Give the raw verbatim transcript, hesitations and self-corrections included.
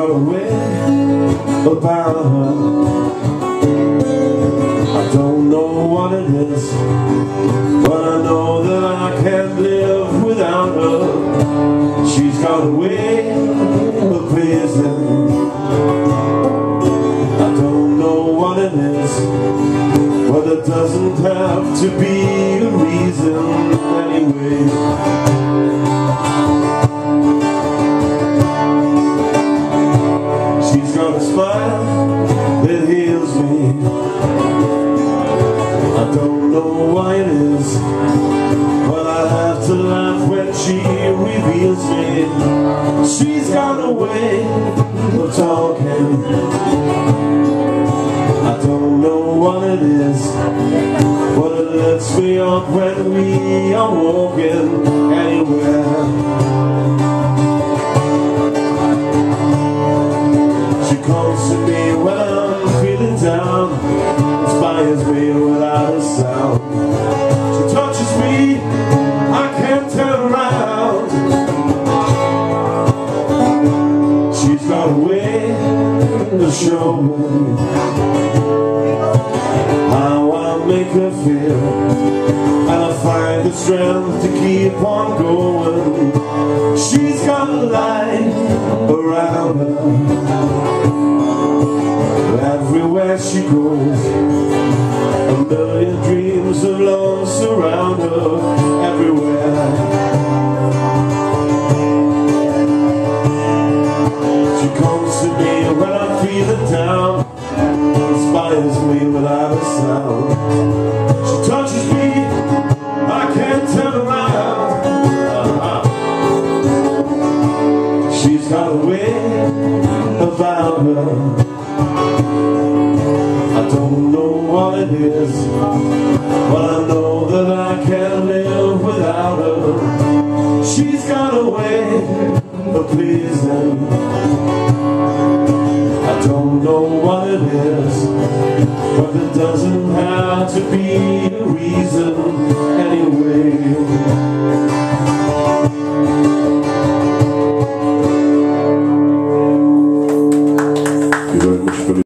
got a way about her. I don't know what it is, but I know that I can't live without her. She's got a way of pleasing. I don't know what it is, but it doesn't have to be a reason anyway. She's got a smile that heals me. I don't know why it is, but I have to laugh when she reveals me. She's got a way of talking. I don't know what it is, but it lifts me up when we are walking anywhere. She comes to me when I'm feeling down, inspires me without a sound. She touches me, I can't turn around. She's got a way to show me how I make her feel, and I find the strength to keep on going. She's got a light around her. Everywhere she goes, a million dreams of love surround her. Everywhere she comes to me when I'm feeling down, inspires me without a sound. She touches me, I can't turn around. uh-huh. She's got a way about her. I don't know what it is, but I know that I can't live without her. She's got a way of pleasing. I don't know what it is, but it doesn't